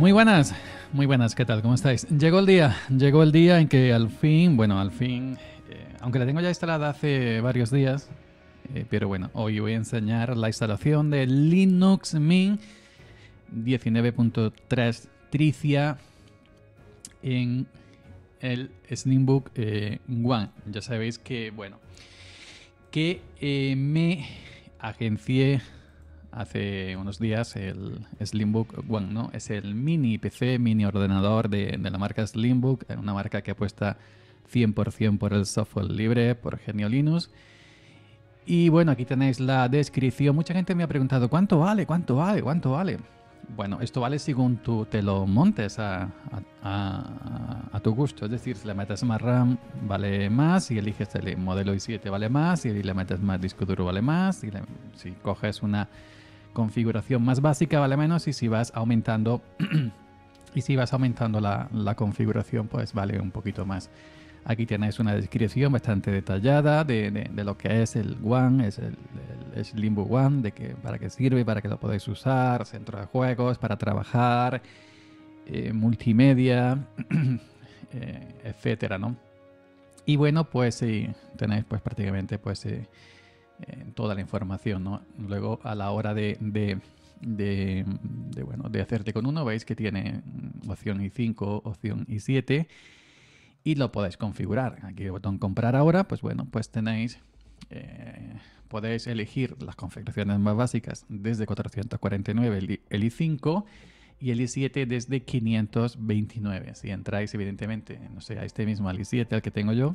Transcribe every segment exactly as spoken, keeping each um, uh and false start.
Muy buenas, muy buenas, ¿qué tal? ¿Cómo estáis? Llegó el día, llegó el día en que al fin, bueno, al fin, eh, aunque la tengo ya instalada hace varios días, eh, pero bueno, hoy voy a enseñar la instalación de Linux Mint diecinueve punto tres Tricia en el Slimbook eh, One. Ya sabéis que, bueno, que eh, me agencié hace unos días el Slimbook One, ¿no? Es el mini P C, mini ordenador de, de la marca Slimbook, una marca que apuesta cien por ciento por el software libre, por Genio Linux. Y bueno, aquí tenéis la descripción. Mucha gente me ha preguntado, ¿cuánto vale? ¿Cuánto vale? ¿Cuánto vale? Bueno, esto vale según tú te lo montes a, a, a, a tu gusto. Es decir, si le metes más RAM vale más, si eliges el modelo i siete vale más, si le metes más disco duro vale más, si, le, si coges una configuración más básica vale menos, y si vas aumentando y si vas aumentando la, la configuración, pues vale un poquito más. Aquí tenéis una descripción bastante detallada de, de, de lo que es el One, es el, el Slimbook One, de que, para qué sirve, para qué lo podéis usar, centro de juegos, para trabajar, eh, multimedia, eh, etcétera, ¿no? Y bueno, pues sí, tenéis pues prácticamente pues eh, eh, toda la información, ¿no? Luego a la hora de, de, de, de, bueno, de hacerte con uno, veis que tiene opción i cinco, opción i siete, y lo podéis configurar. Aquí el botón comprar ahora, pues bueno, pues tenéis, eh, podéis elegir las configuraciones más básicas desde cuatrocientos cuarenta y nueve el, el i cinco y el i siete desde quinientos veintinueve. Si entráis evidentemente, no sé, a este mismo al i siete, al que tengo yo,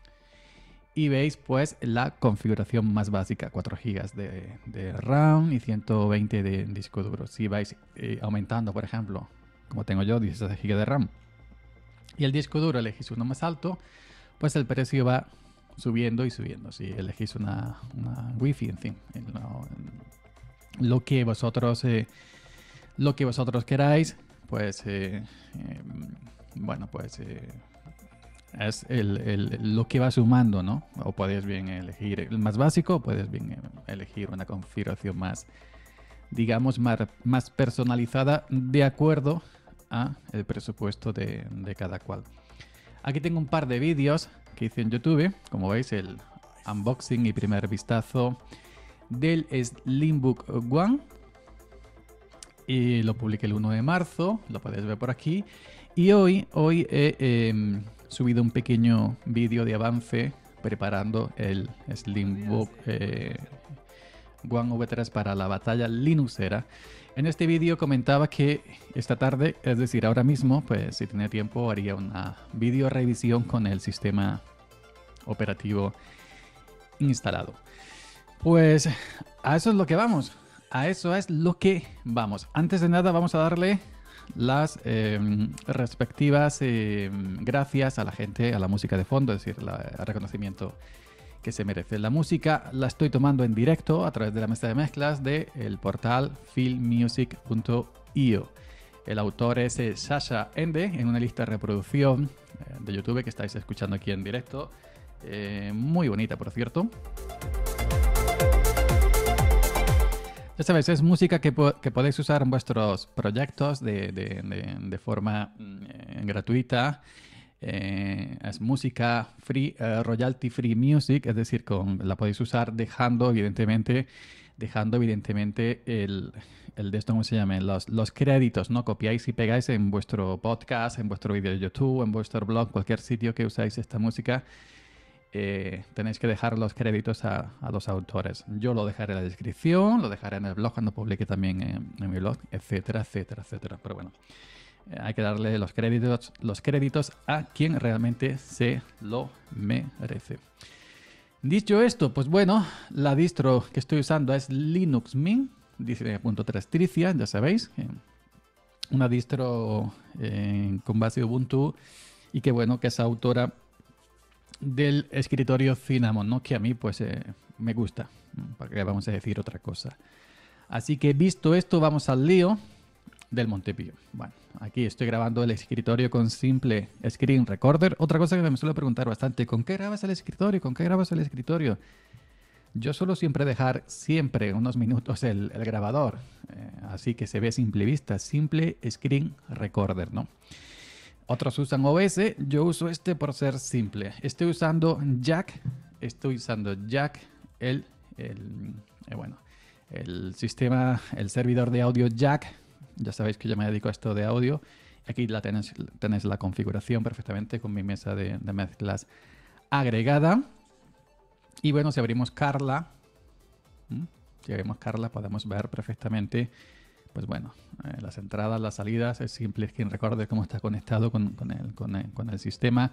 y veis pues la configuración más básica, cuatro gigas de, de RAM y ciento veinte de disco duro. Si vais eh, aumentando, por ejemplo, como tengo yo, dieciséis gigas de RAM, y el disco duro elegís uno más alto, pues el precio va subiendo y subiendo. Si elegís una, una Wi-Fi, en fin, lo, lo que vosotros eh, lo que vosotros queráis, pues eh, eh, bueno, pues eh, es el, el, lo que va sumando, ¿no? O podéis bien elegir el más básico, o podéis bien elegir una configuración más, digamos, más, más personalizada de acuerdo a el presupuesto de, de cada cual. Aquí tengo un par de vídeos que hice en YouTube, como veis, el unboxing y primer vistazo del Slimbook One, y lo publiqué el uno de marzo, lo podéis ver por aquí, y hoy, hoy he eh, subido un pequeño vídeo de avance preparando el Slimbook eh, One V tres para la batalla linuxera. En este vídeo comentaba que esta tarde, es decir, ahora mismo, pues si tenía tiempo, haría una vídeo revisión con el sistema operativo instalado. Pues a eso es lo que vamos. A eso es lo que vamos. Antes de nada, vamos a darle las eh, respectivas eh, gracias a la gente, a la música de fondo, es decir, la, el reconocimiento que se merece. La música la estoy tomando en directo a través de la mesa de mezclas del portal filmmusic punto i o. El autor es eh, Sasha Ende, en una lista de reproducción eh, de YouTube que estáis escuchando aquí en directo. Eh, muy bonita, por cierto. Ya sabéis, es música que, po que podéis usar en vuestros proyectos de, de, de, de forma eh, gratuita. Eh, es música free, uh, royalty free music, es decir, con, la podéis usar dejando evidentemente dejando evidentemente el, el de esto, ¿cómo se llama? Los, los créditos, ¿no? Copiáis y pegáis en vuestro podcast, en vuestro vídeo de YouTube, en vuestro blog, cualquier sitio que usáis esta música, eh, tenéis que dejar los créditos a, a los autores. Yo lo dejaré en la descripción, lo dejaré en el blog cuando publique también en, en mi blog, etcétera, etcétera, etcétera. Pero bueno, hay que darle los créditos, los créditos a quien realmente se lo merece. Dicho esto, pues bueno, la distro que estoy usando es Linux Mint diecinueve punto tres Tricia, ya sabéis. Una distro eh, con base Ubuntu y que bueno, que es autora del escritorio Cinnamon, ¿no? Que a mí pues eh, me gusta, para que vamos a decir otra cosa. Así que visto esto, vamos al lío del Montepío. Bueno, aquí estoy grabando el escritorio con simple screen recorder. Otra cosa que me suele preguntar bastante, ¿con qué grabas el escritorio? ¿Con qué grabas el escritorio? Yo suelo siempre dejar siempre unos minutos el, el grabador, eh, así que se ve a simple vista, simple screen recorder, ¿no? Otros usan O B S, yo uso este por ser simple. Estoy usando Jack, estoy usando Jack, el, el eh, bueno, el sistema, el servidor de audio Jack. Ya sabéis que yo me dedico a esto de audio. Aquí la tenéis, tenéis la configuración perfectamente con mi mesa de, de mezclas agregada. Y bueno, si abrimos Carla, ¿m? si abrimos Carla podemos ver perfectamente, pues bueno, eh, las entradas, las salidas, es simple screen recorder cómo está conectado con, con, el, con, el, con el sistema.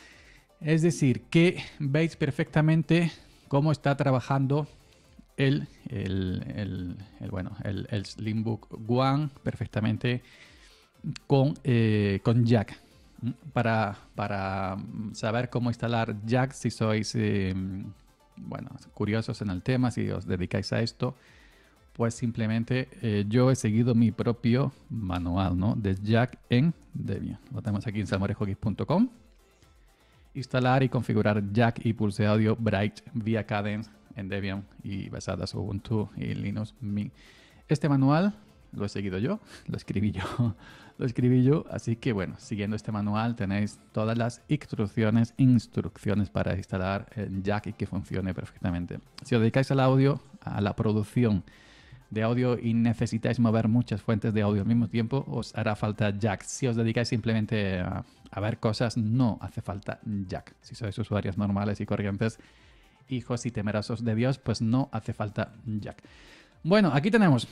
Es decir, que veis perfectamente cómo está trabajando el, el, el, el, bueno, el, el Slimbook One perfectamente con, eh, con Jack. Para, para saber cómo instalar Jack, si sois eh, bueno, curiosos en el tema, si os dedicáis a esto, pues simplemente eh, yo he seguido mi propio manual, ¿no?, de Jack en Debian. Lo tenemos aquí en salmorejogis punto com. Instalar y configurar Jack y Pulse Audio Bright vía Cadence en Debian y basadas Ubuntu y Linux Mint. Este manual lo he seguido yo, lo escribí yo, lo escribí yo, así que bueno, siguiendo este manual tenéis todas las instrucciones, instrucciones para instalar el Jack y que funcione perfectamente. Si os dedicáis al audio, a la producción de audio y necesitáis mover muchas fuentes de audio al mismo tiempo, os hará falta Jack. Si os dedicáis simplemente a, a ver cosas, no hace falta Jack. Si sois usuarios normales y corrientes, hijos y temerosos de Dios, pues no hace falta Jack. Bueno, aquí tenemos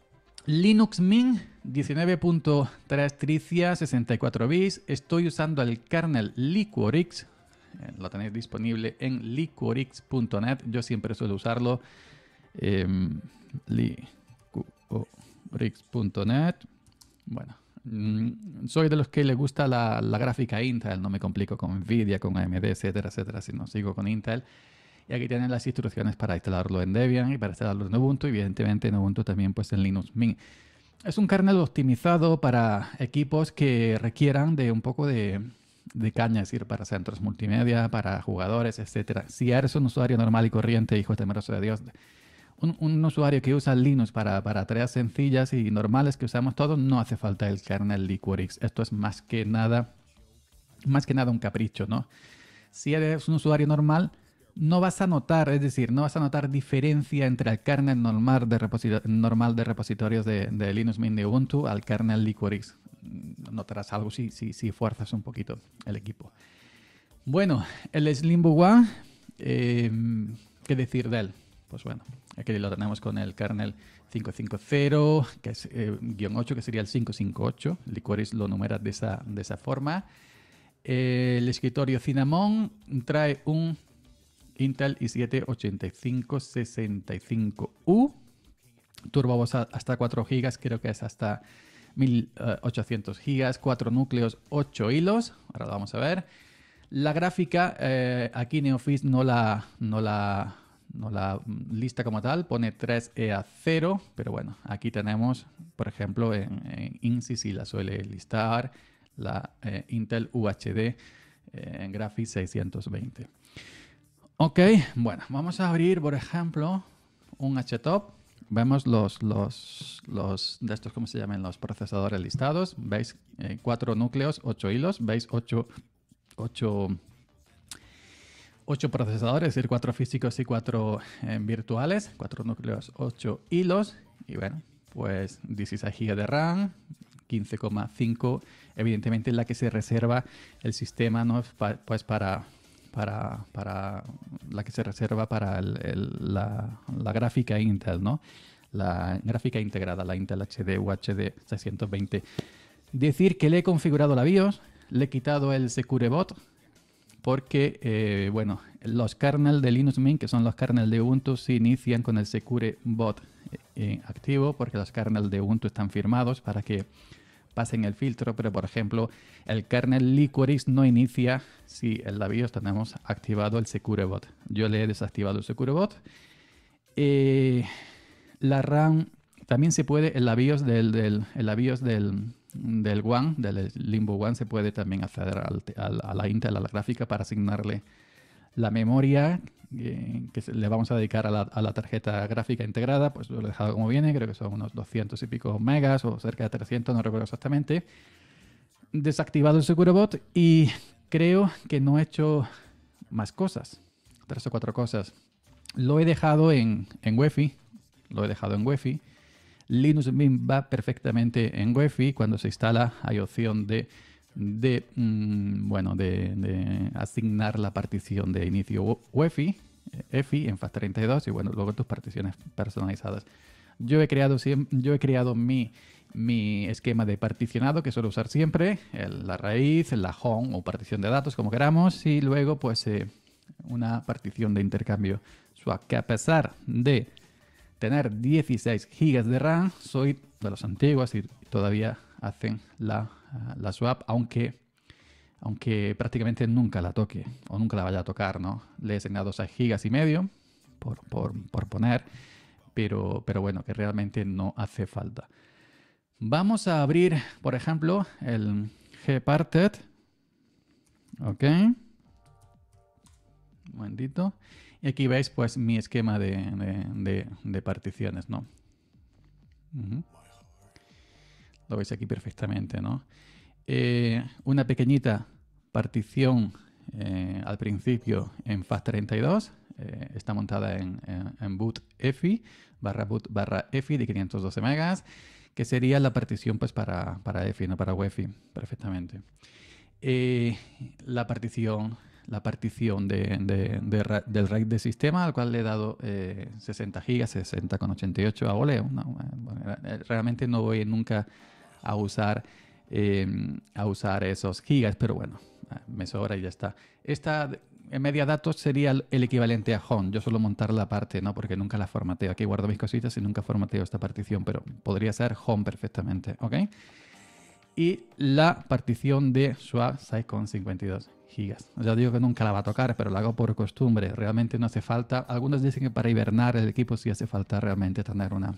Linux Mint diecinueve punto tres Tricia sesenta y cuatro bits. Estoy usando el kernel Liquorix. Eh, lo tenéis disponible en liquorix punto net. Yo siempre suelo usarlo. Eh, liquorix punto net. Bueno, mm, soy de los que le gusta la, la gráfica Intel. No me complico con Nvidia, con A M D, etcétera, etcétera, sino sigo con Intel. Y aquí tienen las instrucciones para instalarlo en Debian y para instalarlo en Ubuntu. Y evidentemente en Ubuntu también pues en Linux Mint. Es un kernel optimizado para equipos que requieran de un poco de, de caña, es decir, para centros multimedia, para jugadores, etcétera. Si eres un usuario normal y corriente, hijo temeroso de Dios, un, un usuario que usa Linux para, para tareas sencillas y normales que usamos todos, no hace falta el kernel Liquorix. Esto es más que nada, más que nada un capricho, ¿no? Si eres un usuario normal, no vas a notar, es decir, no vas a notar diferencia entre el kernel normal de, reposito normal de repositorios de, de Linux Mint de Ubuntu al kernel Liquorix. Notarás algo si, si, si fuerzas un poquito el equipo. Bueno, el Slimbook One, eh, ¿qué decir de él? Pues bueno, aquí lo tenemos con el kernel cinco cinco cero, que es eh, guión ocho, que sería el cinco cinco ocho. Liquorix lo numera de esa, de esa forma. Eh, el escritorio Cinnamon trae un Intel i siete ochenta y cinco sesenta y cinco U, turbo hasta cuatro gigas, creo que es hasta mil ochocientos gigas, cuatro núcleos, ocho hilos. Ahora lo vamos a ver. La gráfica, eh, aquí Neoffice no la, no, la, no la lista como tal, pone tres E A cero, pero bueno, aquí tenemos, por ejemplo, en, en I N S I sí la suele listar, la eh, Intel U H D eh, en Graphics seiscientos veinte. Ok, bueno, vamos a abrir, por ejemplo, un H top. Vemos los, los, los de estos, ¿cómo se llaman? Los procesadores listados. Veis eh, cuatro núcleos, ocho hilos. Veis ocho, ocho, ocho procesadores, es decir, cuatro físicos y cuatro eh, virtuales. Cuatro núcleos, ocho hilos. Y bueno, pues dieciséis gigas de RAM, quince coma cinco. Evidentemente la que se reserva el sistema, ¿no? Pa, pues para... Para, para la que se reserva para el, el, la, la gráfica Intel, ¿no? La gráfica integrada, la Intel H D U H D seiscientos veinte. Decir que le he configurado la BIOS, le he quitado el SecureBot, porque, eh, bueno, los kernels de Linux Mint, que son los kernels de Ubuntu, se inician con el SecureBot eh, activo, porque los kernels de Ubuntu están firmados para que pasen el filtro, pero por ejemplo el kernel Liquorix no inicia si en la BIOS tenemos activado el SecureBot. Yo le he desactivado el SecureBot. Eh, la RAM también se puede, en la BIOS del, del, en la BIOS del, del One, del Slimbook One, se puede también acceder al, al, a la Intel, a la gráfica, para asignarle La memoria eh, que se- le vamos a dedicar a la, a la tarjeta gráfica integrada, pues lo he dejado como viene, creo que son unos doscientos y pico megas o cerca de trescientos, no recuerdo exactamente. Desactivado el SecuroBot y creo que no he hecho más cosas, tres o cuatro cosas. Lo he dejado en, en UEFI, lo he dejado en UEFI. Linux Mint va perfectamente en UEFI. Cuando se instala hay opción de, de, mm, bueno, de, de asignar la partición de inicio UEFI, eh, EFI en FAT treinta y dos y bueno, luego tus particiones personalizadas. Yo he creado, siem- yo he creado mi, mi esquema de particionado que suelo usar siempre, el- la raíz, la home o partición de datos, como queramos, y luego pues eh, una partición de intercambio swap, que a pesar de tener dieciséis gigas de RAM, soy de los antiguos y todavía hacen la, la swap, aunque, aunque prácticamente nunca la toque o nunca la vaya a tocar, ¿no? Le he asignado seis gigas y medio por, por, por poner, pero, pero bueno, que realmente no hace falta. Vamos a abrir, por ejemplo, el gparted. Ok. Un momentito. Y aquí veis pues mi esquema de, de, de, de particiones, ¿no? Uh-huh. Lo veis aquí perfectamente, ¿no? Eh, una pequeñita partición eh, al principio en FAT treinta y dos. Eh, está montada en, en, en boot EFI, barra boot barra EFI de quinientos doce megas, que sería la partición pues para, para EFI, no para UEFI, perfectamente. Eh, la partición, la partición de, de, de, del RAID de sistema, al cual le he dado eh, sesenta gigas, sesenta coma ochenta y ocho a voleo. No, bueno, realmente no voy nunca a usar, eh, a usar esos gigas, pero bueno, me sobra y ya está. Esta en media datos sería el equivalente a home. Yo suelo montar la parte, ¿no? Porque nunca la formateo. Aquí guardo mis cositas y nunca formateo esta partición, pero podría ser home perfectamente, ¿ok? Y la partición de swap seis coma cincuenta y dos gigas. Ya digo que nunca la va a tocar, pero la hago por costumbre. Realmente no hace falta. Algunos dicen que para hibernar el equipo sí hace falta realmente tener una...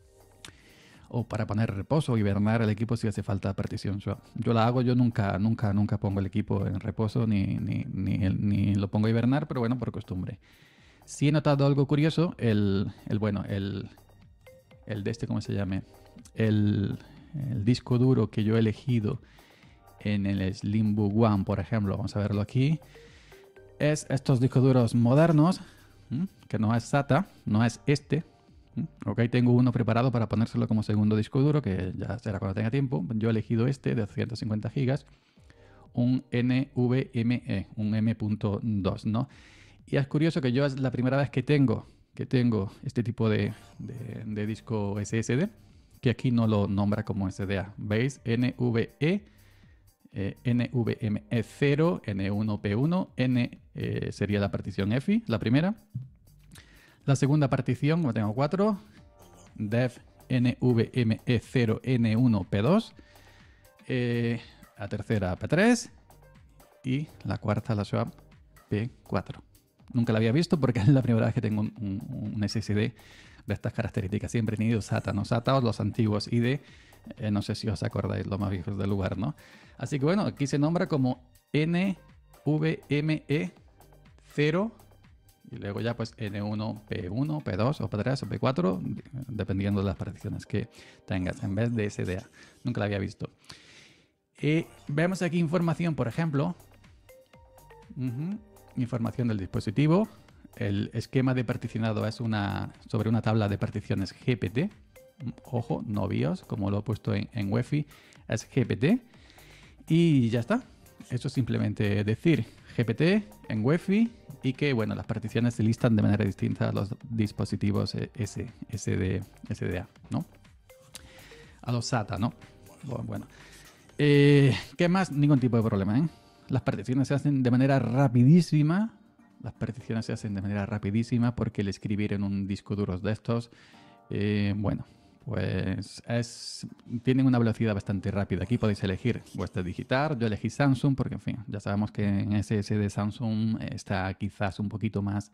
O para poner reposo o hibernar el equipo sí hace falta partición swap. Yo la hago, yo nunca, nunca, nunca pongo el equipo en reposo ni, ni, ni, ni lo pongo a hibernar, pero bueno, por costumbre. Sí he notado algo curioso, el, el bueno, el, el de este, ¿cómo se llame? El, el disco duro que yo he elegido en el Slimbook One, por ejemplo, vamos a verlo aquí, es estos discos duros modernos, ¿m? Que no es SATA, no es este. Ok, tengo uno preparado para ponérselo como segundo disco duro, que ya será cuando tenga tiempo. Yo he elegido este de ciento cincuenta gigas, un NVMe, un M punto dos, ¿no? Y es curioso que yo es la primera vez que tengo, que tengo este tipo de, de, de disco S S D, que aquí no lo nombra como S D A. ¿Veis? NVE, eh, NVMe cero, N uno P uno, N eh, sería la partición EFI, la primera. La segunda partición, como tengo cuatro, dev NVMe cero N uno P dos, eh, la tercera P tres y la cuarta la swap P cuatro. Nunca la había visto porque es la primera vez que tengo un, un, un S S D de estas características. Siempre he tenido SATA, no SATA o los antiguos I D, eh, no sé si os acordáis, los más viejos del lugar, ¿no? Así que bueno, aquí se nombra como NVMe cero y luego ya pues N uno P uno, P dos o P tres o P cuatro, dependiendo de las particiones que tengas, en vez de S D A. Nunca la había visto. Eh, vemos aquí información, por ejemplo. Uh-huh. Información del dispositivo. El esquema de particionado es una, sobre una tabla de particiones G P T. Ojo, no BIOS, como lo he puesto en, en UEFI, es G P T. Y ya está. Eso es simplemente decir G P T en UEFI y que bueno, las particiones se listan de manera distinta a los dispositivos S, SD, S D A, ¿no? A los SATA, ¿no? Bueno. Eh, ¿Qué más? Ningún tipo de problema, ¿eh? Las particiones se hacen de manera rapidísima. Las particiones se hacen de manera rapidísima porque el escribir en un disco duro de estos, eh, bueno, pues es, tienen una velocidad bastante rápida. Aquí podéis elegir vuestra digital. Yo elegí Samsung porque, en fin, ya sabemos que en S S D Samsung está quizás un poquito más,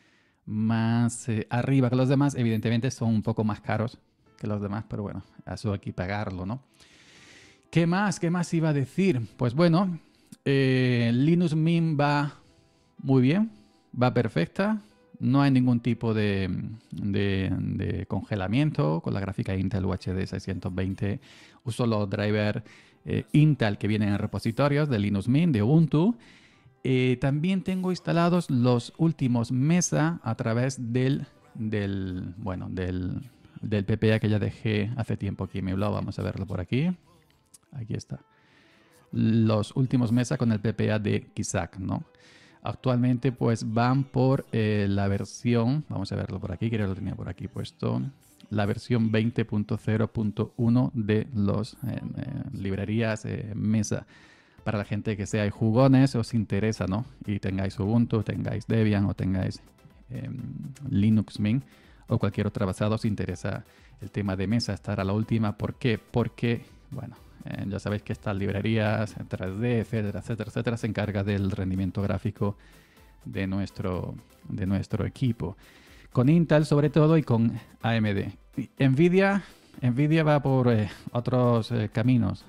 más eh, arriba que los demás. Evidentemente son un poco más caros que los demás, pero bueno, eso hay que pagarlo, ¿no? ¿Qué más? ¿Qué más iba a decir? Pues bueno, eh, Linux Mint va muy bien. va perfecta. No hay ningún tipo de, de, de congelamiento con la gráfica Intel U H D seiscientos veinte. Uso los drivers eh, Intel que vienen en repositorios de Linux Mint, de Ubuntu. Eh, también tengo instalados los últimos Mesa a través del, del, bueno, del, del P P A que ya dejé hace tiempo aquí en mi blog. Vamos a verlo por aquí. Aquí está. Los últimos Mesa con el P P A de Kizak, ¿no? Actualmente pues van por eh, la versión, vamos a verlo por aquí, creo que lo tenía por aquí puesto, la versión veinte punto cero punto uno de las eh, eh, librerías eh, Mesa. Para la gente que seáis jugones, os interesa, ¿no? Y tengáis Ubuntu, tengáis Debian o tengáis eh, Linux Mint o cualquier otra basada, os interesa el tema de Mesa, estar a la última. ¿Por qué? Porque, bueno, Eh, ya sabéis que estas librerías tres D, etcétera, etcétera, etcétera, se encarga del rendimiento gráfico de nuestro, de nuestro equipo. Con Intel sobre todo y con A M D. Nvidia, Nvidia va por eh, otros eh, caminos.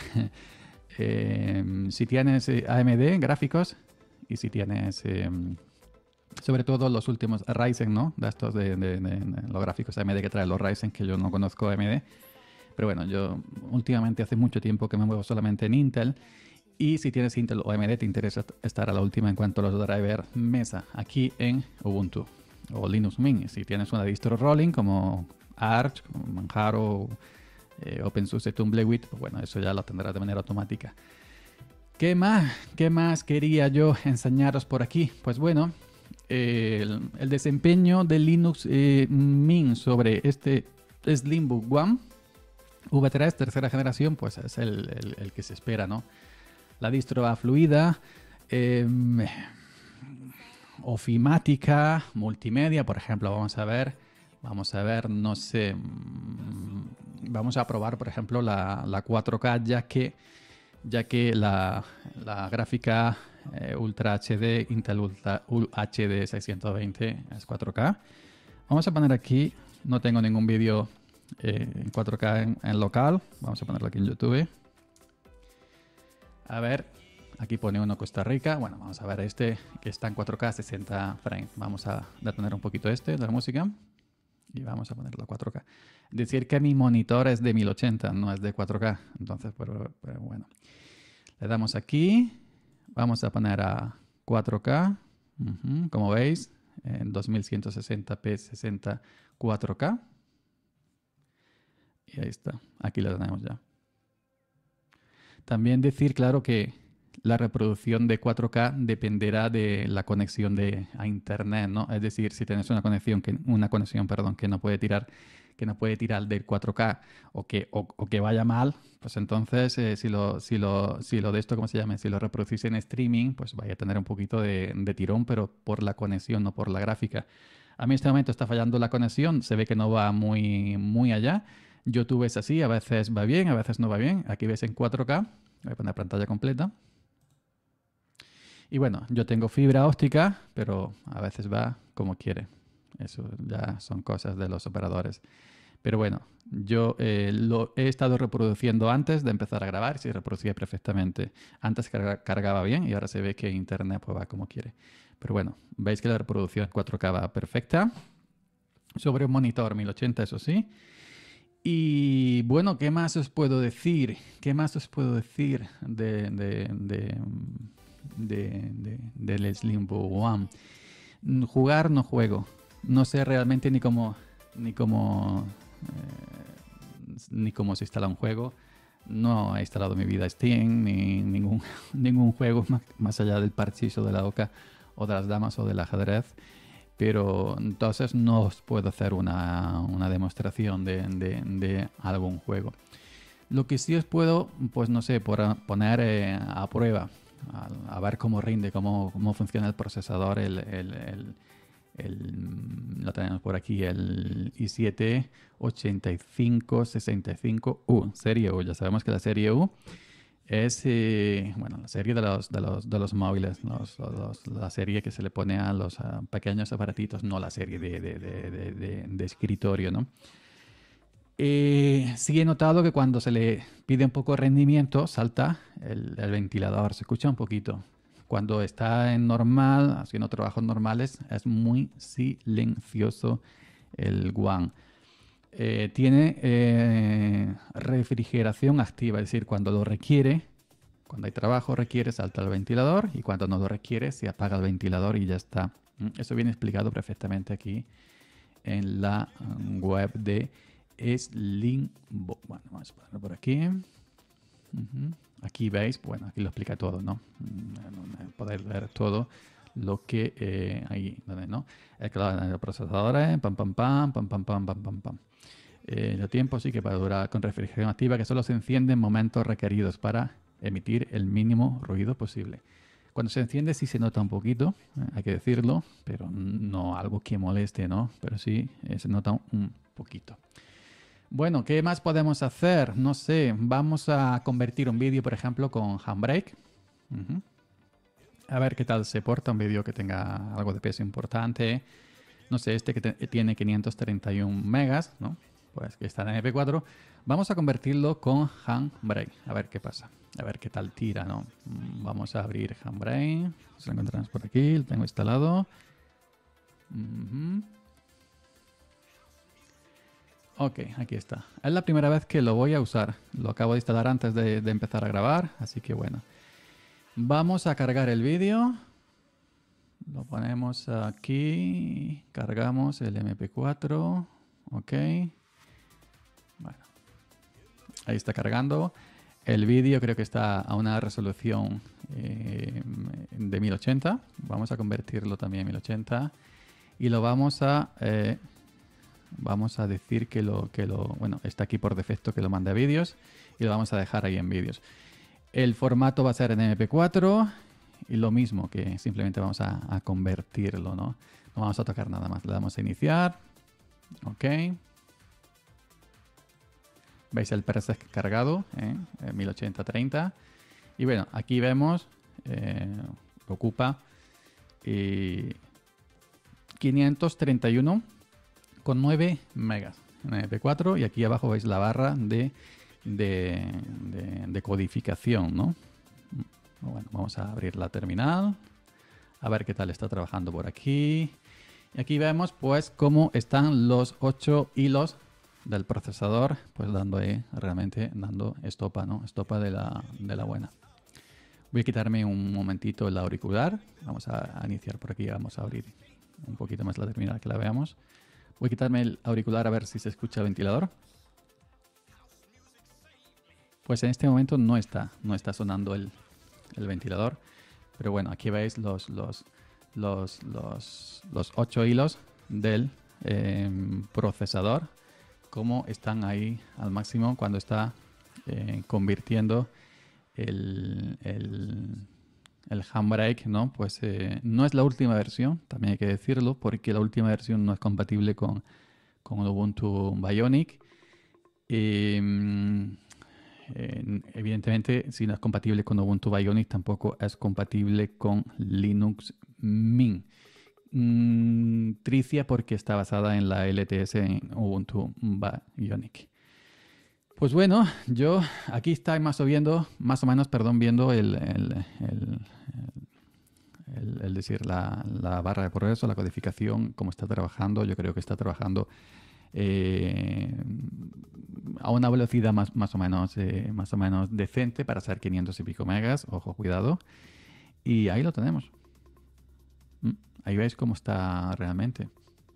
eh, si tienes eh, A M D gráficos y si tienes eh, sobre todo los últimos Ryzen, ¿no? De estos de, de, de, de los gráficos A M D que trae los Ryzen, que yo no conozco A M D. Pero bueno, yo últimamente hace mucho tiempo que me muevo solamente en Intel. Y si tienes Intel o A M D, te interesa estar a la última en cuanto a los drivers Mesa aquí en Ubuntu o Linux Mint. Si tienes una distro rolling como Arch, como Manjaro, eh, OpenSUSE, Tumbleweed, pues bueno, eso ya lo tendrás de manera automática. ¿Qué más? ¿Qué más quería yo enseñaros por aquí? Pues bueno, eh, el, el desempeño de Linux eh, Mint sobre este Slimbook One V tres, tercera generación, pues es el, el, el que se espera, ¿no? La distro va fluida, eh, ofimática, multimedia, por ejemplo, vamos a ver, vamos a ver, no sé, vamos a probar, por ejemplo, la, la cuatro K, ya que, ya que la, la gráfica eh, Ultra H D, Intel Ultra H D seiscientos veinte es cuatro K. Vamos a poner aquí, no tengo ningún vídeo Eh, en cuatro K en, en local. Vamos a ponerlo aquí en YouTube. A ver, aquí pone uno Costa Rica. Bueno, vamos a ver este que está en cuatro K, sesenta frames. Vamos a detener un poquito este de la música y vamos a ponerlo a cuatro K. Decir que mi monitor es de mil ochenta, no es de cuatro K. Entonces, pero, pero bueno. Le damos aquí. Vamos a poner a cuatro K. Uh-huh, como veis, en dos mil ciento sesenta p, sesenta cuatro K. Y ahí está, aquí lo tenemos ya. También decir, claro, que la reproducción de cuatro K dependerá de la conexión de, a internet, ¿no? Es decir, si tienes una conexión que, una conexión, perdón, que no puede tirar, que no puede tirar del cuatro K o que, o, o que vaya mal, pues entonces eh, si lo, si lo, si lo de esto, ¿cómo se llama? Si lo reproducís en streaming, pues vaya a tener un poquito de, de tirón, pero por la conexión, no por la gráfica. A mí en este momento está fallando la conexión, se ve que no va muy, muy allá. YouTube es así, a veces va bien, a veces no va bien. Aquí ves en cuatro K, voy a poner pantalla completa. Y bueno, yo tengo fibra óptica, pero a veces va como quiere. Eso ya son cosas de los operadores. Pero bueno, yo eh, lo he estado reproduciendo antes de empezar a grabar y se reproducía perfectamente. Antes carga, cargaba bien y ahora se ve que internet pues va como quiere. Pero bueno, veis que la reproducción cuatro K va perfecta. Sobre un monitor mil ochenta, eso sí. Y bueno, ¿qué más os puedo decir? ¿Qué más os puedo decir de, de, de, de, de, del Slimbook One? Jugar no juego. No sé realmente ni cómo, ni cómo, eh, ni cómo se instala un juego. No he instalado en mi vida Steam, ni ningún, ningún juego más, más allá del parchizo de la oca o de las damas o del ajedrez. Pero entonces no os puedo hacer una, una demostración de, de, de algún juego. Lo que sí os puedo, pues no sé, por poner eh, a prueba, a, a ver cómo rinde, cómo, cómo funciona el procesador, el, el, el, el, lo tenemos por aquí, el i siete ochenta y cinco sesenta y cinco U, serie U. Ya sabemos que la serie U es eh, bueno, la serie de los, de los, de los móviles, los, los, la serie que se le pone a los uh, pequeños aparatitos, no la serie de, de, de, de, de, de escritorio, ¿no? Eh, sí he notado que cuando se le pide un poco de rendimiento, salta el, el ventilador, se escucha un poquito. cuando está en normal, haciendo trabajos normales, es muy silencioso el One. Eh, tiene eh, refrigeración activa, es decir, cuando lo requiere, cuando hay trabajo requiere, salta el ventilador, y cuando no lo requiere, se apaga el ventilador y ya está. Eso viene explicado perfectamente aquí en la web de Slimbo. Bueno, vamos a ponerlo por aquí. Uh-huh. Aquí veis, bueno, aquí lo explica todo, ¿no? Podéis ver todo lo que eh, ahí, ¿no? El procesador, eh, pam, pam, pam, pam, pam, pam, pam, pam, pam. Eh, el tiempo sí que para durar con refrigeración activa, que solo se enciende en momentos requeridos para emitir el mínimo ruido posible. Cuando se enciende sí se nota un poquito, eh, hay que decirlo, pero no algo que moleste, ¿no? Pero sí eh, se nota un poquito. Bueno, ¿qué más podemos hacer? No sé, vamos a convertir un vídeo, por ejemplo, con Handbrake. Uh-huh. A ver qué tal se porta un vídeo que tenga algo de peso importante. No sé, este que tiene quinientos treinta y uno megas, ¿no? Pues que está en M P cuatro. Vamos a convertirlo con Handbrake. A ver qué pasa. A ver qué tal tira, ¿no? Vamos a abrir Handbrake. Lo encontramos por aquí. Lo tengo instalado. Uh-huh. Ok, aquí está. Es la primera vez que lo voy a usar. Lo acabo de instalar antes de, de empezar a grabar. Así que bueno. Vamos a cargar el vídeo. Lo ponemos aquí. Cargamos el M P cuatro. Ok. Bueno. Ahí está cargando. El vídeo creo que está a una resolución eh, de mil ochenta. Vamos a convertirlo también a mil ochenta. Y lo vamos a... Eh, vamos a decir que lo, que lo... Bueno, está aquí por defecto que lo mande a vídeos. Y lo vamos a dejar ahí en vídeos. El formato va a ser en M P cuatro. Y lo mismo, que simplemente vamos a, a convertirlo, ¿no? No vamos a tocar nada más. Le damos a iniciar. Ok. Veis el preset cargado, ¿eh? mil ochenta treinta. Y bueno, aquí vemos, eh, ocupa eh, quinientos treinta y uno con nueve megas en M P cuatro. Y aquí abajo veis la barra de, de, de, de codificación, ¿no? Bueno, vamos a abrir la terminal. A ver qué tal está trabajando por aquí. Y aquí vemos pues cómo están los ocho hilos del procesador, pues dando ahí, realmente dando estopa, ¿no? Estopa de la, de la buena. Voy a quitarme un momentito el auricular. Vamos a, a iniciar por aquí. Vamos a abrir un poquito más la terminal que la veamos. Voy a quitarme el auricular a ver si se escucha el ventilador. Pues en este momento no está, no está sonando el, el ventilador. Pero bueno, aquí veis los, los, los, los, los ocho hilos del eh, procesador. Cómo están ahí al máximo cuando está eh, convirtiendo el, el, el Handbrake, ¿no? Pues eh, no es la última versión, también hay que decirlo, porque la última versión no es compatible con, con Ubuntu Bionic. Eh, eh, evidentemente, si no es compatible con Ubuntu Bionic, tampoco es compatible con Linux Mint. Mm, Tricia porque está basada en la L T S en Ubuntu Bionic. Pues bueno, yo aquí está más o, viendo, más o menos perdón, viendo el, el, el, el, el decir la, la barra de progreso, la codificación, cómo está trabajando. Yo creo que está trabajando eh, a una velocidad más, más, o menos, eh, más o menos decente para ser quinientos y pico megas. Ojo, cuidado. Y ahí lo tenemos. Ahí veis cómo está realmente.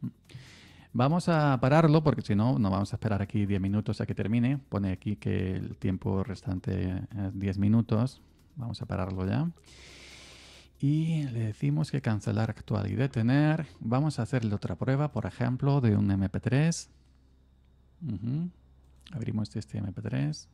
Vamos a pararlo porque si no, no vamos a esperar aquí diez minutos a que termine. Pone aquí que el tiempo restante es diez minutos. Vamos a pararlo ya. Y le decimos que cancelar actual y detener. Vamos a hacerle otra prueba, por ejemplo, de un M P tres. Uh-huh. Abrimos este M P tres.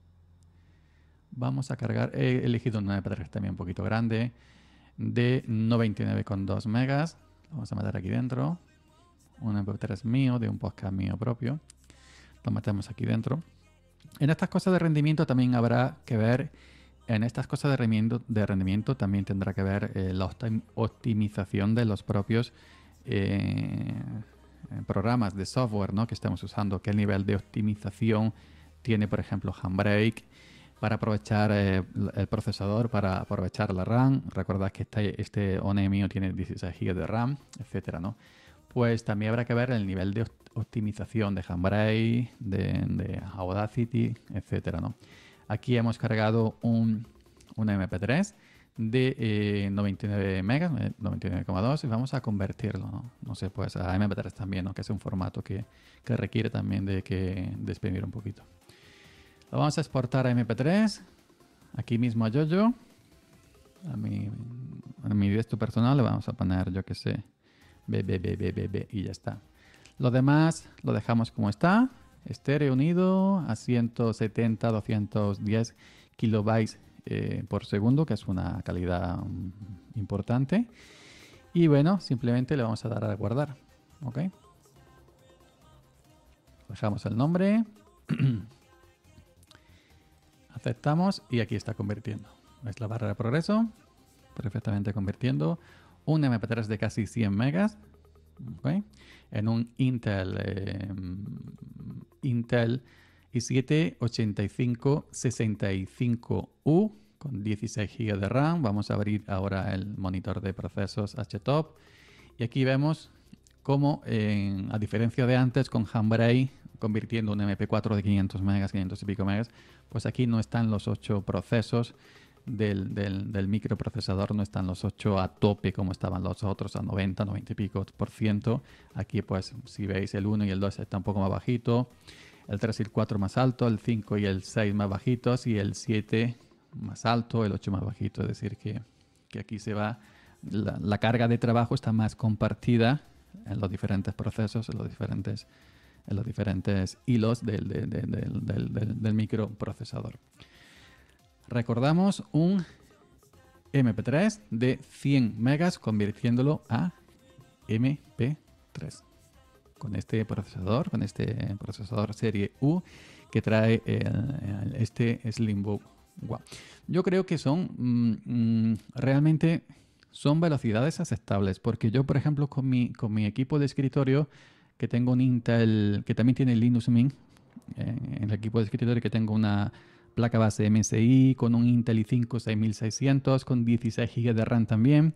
Vamos a cargar. He elegido un M P tres también un poquito grande, de noventa y nueve coma dos megas. Lo vamos a meter aquí dentro. Un M P tres mío, de un podcast mío propio. Lo metemos aquí dentro. En estas cosas de rendimiento también habrá que ver, en estas cosas de rendimiento, de rendimiento también tendrá que ver eh, la optimización de los propios eh, programas de software, ¿no?, que estamos usando. Qué nivel de optimización tiene, por ejemplo, Handbrake. para aprovechar eh, el procesador, para aprovechar la RAM. Recordad que este, este One mío tiene dieciséis gigas de RAM, etcétera, ¿no? Pues también habrá que ver el nivel de optimización de Handbrake, de, de Audacity, etcétera, ¿no? Aquí hemos cargado un, un M P tres de eh, noventa y nueve megas, noventa y nueve coma dos, y vamos a convertirlo, ¿no? No sé, pues a M P tres también, ¿no? Que es un formato que, que requiere también de que de exprimir un poquito. Lo vamos a exportar a M P tres, aquí mismo a Yoyo, a mi, a mi desktop personal le vamos a poner, yo que sé, B, B, B, B, B, B, y ya está. Lo demás lo dejamos como está, estéreo unido a ciento setenta, doscientos diez kilobytes eh, por segundo, que es una calidad um, importante. Y bueno, simplemente le vamos a dar a guardar, ¿ok? Dejamos el nombre. Aceptamos y aquí está convirtiendo. ¿Ves la barra de progreso? Perfectamente convirtiendo un M P tres de casi cien megas, ¿okay? En un Intel eh, Intel i siete ochenta y cinco sesenta y cinco U con dieciséis gigas de RAM. Vamos a abrir ahora el monitor de procesos H top y aquí vemos cómo, eh, a diferencia de antes con Handbrake, convirtiendo un M P cuatro de quinientos megas, quinientos y pico megas, pues aquí no están los ocho procesos del, del, del microprocesador, no están los ocho a tope como estaban los otros, a noventa, noventa y pico por ciento. Aquí pues si veis el uno y el dos está un poco más bajito, el tres y el cuatro más alto, el cinco y el seis más bajitos y el siete más alto, el ocho más bajito. Es decir que, que aquí se va, la, la carga de trabajo está más compartida en los diferentes procesos, en los diferentes, en los diferentes hilos del, del, del, del, del, del microprocesador. Recordamos un M P tres de cien megas convirtiéndolo a M P tres. Con este procesador, con este procesador serie U que trae el, el, este Slimbook One. Yo creo que son mmm, realmente son velocidades aceptables, porque yo, por ejemplo, con mi, con mi equipo de escritorio, que tengo un Intel, que también tiene Linux Mint, eh, en el equipo de escritorio que tengo una placa base M S I con un Intel i cinco seis mil seiscientos con dieciséis gigas de RAM también,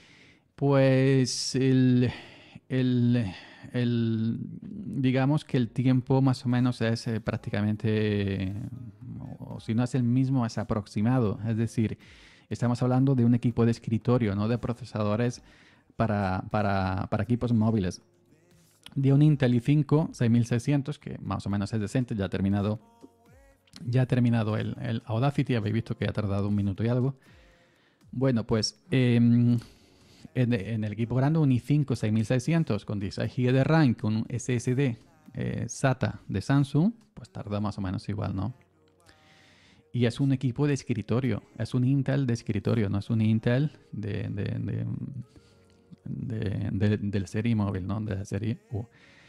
pues el, el, el, digamos que el tiempo más o menos es eh, prácticamente, o si no es el mismo, es aproximado. Es decir, estamos hablando de un equipo de escritorio, no de procesadores para, para, para equipos móviles. De un Intel i cinco seis mil seiscientos, que más o menos es decente, ya ha terminado, ya ha terminado el, el Audacity, habéis visto que ha tardado un minuto y algo. Bueno, pues eh, en, en el equipo grande un i cinco seis mil seiscientos con dieciséis gigas de RAM con un S S D eh, SATA de Samsung, pues tarda más o menos igual, ¿no? Y es un equipo de escritorio, es un Intel de escritorio, no es un Intel de, de, de, de, de, de la serie móvil, ¿no? De la serie U.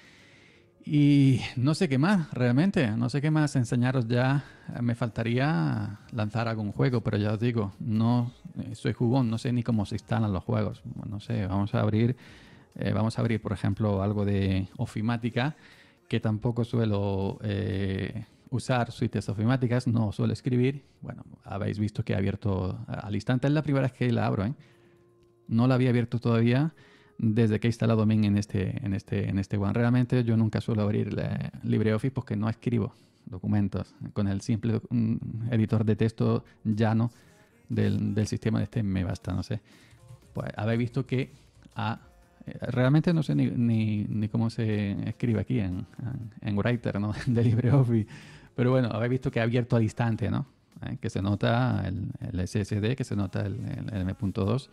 Y no sé qué más, realmente, no sé qué más enseñaros ya. Me faltaría lanzar algún juego, pero ya os digo, no soy jugón, no sé ni cómo se instalan los juegos. No sé, vamos a abrir, eh, vamos a abrir, por ejemplo, algo de ofimática, que tampoco suelo eh, usar suites ofimáticas, no suelo escribir. Bueno, habéis visto que he abierto al instante, es la primera vez que la abro, ¿eh? No la había abierto todavía desde que he instalado Mint en este, en este, en este One. Realmente yo nunca suelo abrir LibreOffice porque no escribo documentos. Con el simple um, editor de texto llano del, del sistema de este me basta, no sé. Pues habéis visto que ah, realmente no sé ni, ni, ni cómo se escribe aquí en, en, en Writer, ¿no? De LibreOffice. Pero bueno, habéis visto que he abierto al instante, ¿no? ¿Eh? Que se nota el, el S S D, que se nota el, el M punto dos.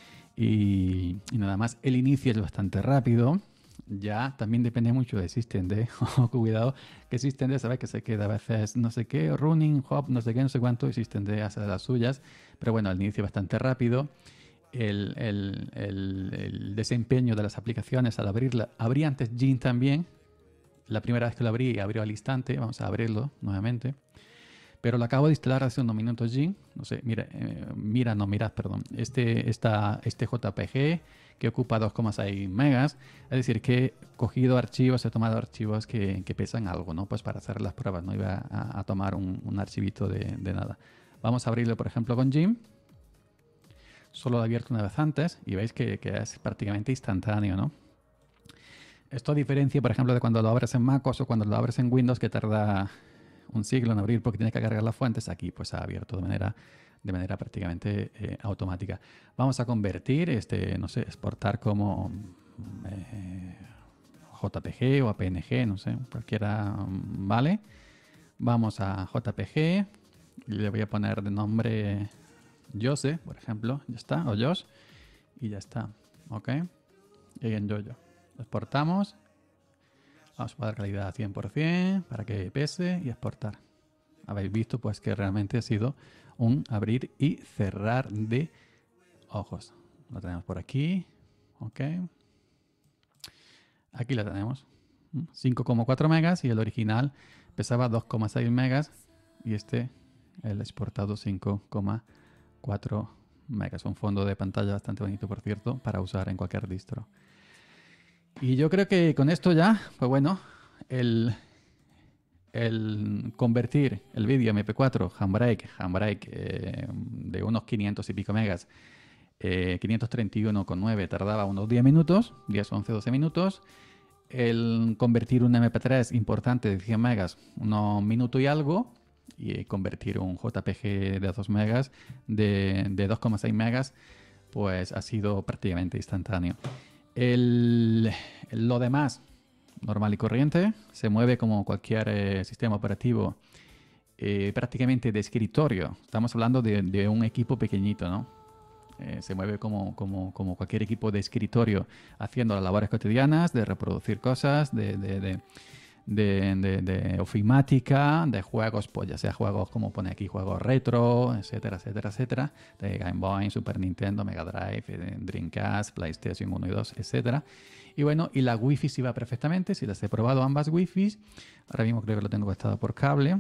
Y, y nada más, el inicio es bastante rápido. Ya también depende mucho de Systemd. Cuidado, que Systemd sabe que se queda a veces no sé qué, running, hop, no sé qué, no sé cuánto, y Systemd hace de las suyas. Pero bueno, el inicio es bastante rápido. El, el, el, el desempeño de las aplicaciones al abrirla. Abrí antes Gin también. La primera vez que lo abrí, abrió al instante. Vamos a abrirlo nuevamente. pero lo acabo de instalar hace unos minutos allí. No sé, mira, eh, mira, no, mirad, perdón. Este, esta, este J P G que ocupa dos coma seis megas. Es decir, que he cogido archivos, he tomado archivos que, que pesan algo, ¿no? Pues para hacer las pruebas, no iba a, a tomar un, un archivito de, de nada. Vamos a abrirlo, por ejemplo, con Jim. Solo lo he abierto una vez antes y veis que, que es prácticamente instantáneo, ¿no? Esto a diferencia, por ejemplo, de cuando lo abres en MacOS o cuando lo abres en Windows, que tarda un siglo en abrir porque tienes que cargar las fuentes. Aquí pues ha abierto de manera, de manera prácticamente eh, automática. Vamos a convertir, este, no sé, exportar como eh, J P G o a P N G, no sé, cualquiera vale. Vamos a J P G y le voy a poner de nombre Jose, por ejemplo, ya está, o Josh, y ya está, ok. Y en Yoyo lo exportamos. Vamos a dar calidad a cien por cien para que pese y exportar. Habéis visto pues que realmente ha sido un abrir y cerrar de ojos. Lo tenemos por aquí. Ok. Aquí lo tenemos. cinco coma cuatro megas y el original pesaba dos coma seis megas y este, el exportado cinco coma cuatro megas. Un fondo de pantalla bastante bonito, por cierto, para usar en cualquier distro. Y yo creo que con esto ya, pues bueno, el, el convertir el vídeo M P cuatro Handbrake, Handbrake eh, de unos quinientos y pico megas, eh, quinientos treinta y uno coma nueve tardaba unos diez minutos, diez, once, doce minutos. El convertir un M P tres importante de cien megas, unos minuto y algo. Y convertir un J P G de dos megas, de, de dos coma seis megas, pues ha sido prácticamente instantáneo. El, lo demás, normal y corriente, se mueve como cualquier eh, sistema operativo eh, prácticamente de escritorio. Estamos hablando de, de un equipo pequeñito, ¿no? Eh, se mueve como, como, como cualquier equipo de escritorio, haciendo las labores cotidianas, de reproducir cosas, de... de, de De, de, de ofimática, de juegos, pues ya sea juegos como pone aquí, juegos retro, etcétera, etcétera, etcétera, de Game Boy, Super Nintendo, Mega Drive, Dreamcast, PlayStation uno y dos, etcétera. Y bueno, y la Wi-Fi sí va perfectamente, si las he probado ambas Wi-Fi, ahora mismo creo que lo tengo conectado por cable.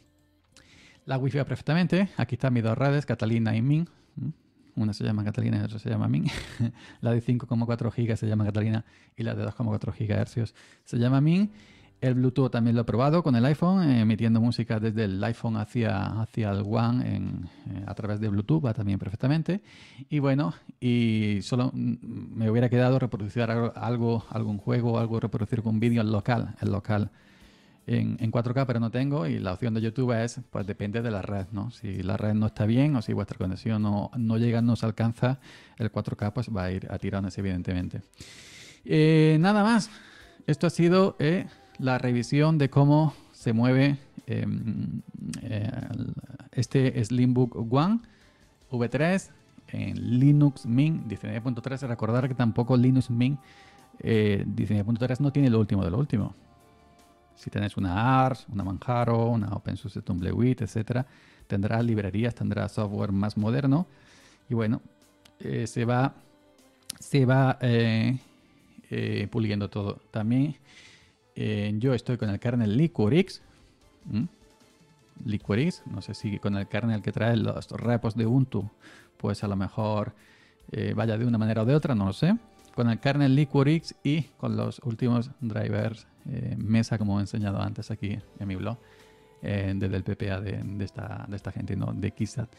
La Wi-Fi va perfectamente, aquí están mis dos redes, Catalina y Min. Una se llama Catalina y otra se llama Min. La de cinco coma cuatro gigas se llama Catalina y la de dos coma cuatro gigahercios se llama Min. El Bluetooth también lo he probado con el iPhone, eh, emitiendo música desde el iPhone hacia, hacia el One en, eh, a través de Bluetooth, va también perfectamente. Y bueno, y solo me hubiera quedado reproducir algo, algún juego o algo, reproducir un vídeo en local, en local en, en cuatro K, pero no tengo. Y la opción de YouTube es, pues depende de la red, ¿no? Si la red no está bien o si vuestra conexión no, no llega, no se alcanza, el cuatro K pues va a ir a tirones, evidentemente. Eh, nada más. Esto ha sido... Eh, la revisión de cómo se mueve eh, eh, este Slimbook One V tres en Linux Mint diecinueve punto tres. Recordar que tampoco Linux Mint eh, diecinueve punto tres no tiene lo último de lo último. Si tenéis una Ars, una Manjaro, una OpenSUSE Tumbleweed, etcétera, tendrá librerías, tendrá software más moderno y bueno, eh, se va, se va eh, eh, puliendo todo. También Eh, yo estoy con el kernel Liquorix. ¿Mm? Liquorix, no sé si con el kernel que trae los repos de Ubuntu, pues a lo mejor eh, vaya de una manera o de otra, no lo sé. Con el kernel Liquorix y con los últimos drivers eh, Mesa, como he enseñado antes aquí en mi blog, eh, desde el P P A de, de, esta, de esta gente, ¿no? De KiSat.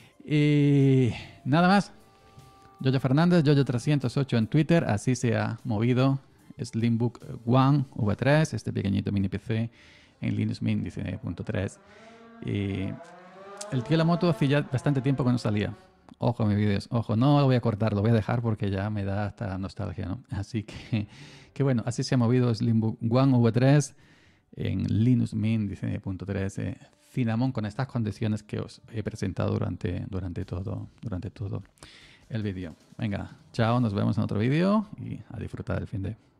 Y nada más. Yoyo Fernández, Yoyo trescientos ocho en Twitter, así se ha movido Slimbook One V tres, este pequeñito mini P C en Linux Mint diecinueve punto tres. Y el tío de la moto hace ya bastante tiempo que no salía. Ojo a mis vídeos, ojo, no lo voy a cortar, lo voy a dejar porque ya me da hasta nostalgia, ¿no? Así que, que bueno, así se ha movido Slimbook One V tres en Linux Mint diecinueve punto tres. Eh, Cinnamon con estas condiciones que os he presentado durante, durante, todo, durante todo el vídeo. Venga, chao, nos vemos en otro vídeo y a disfrutar del fin de...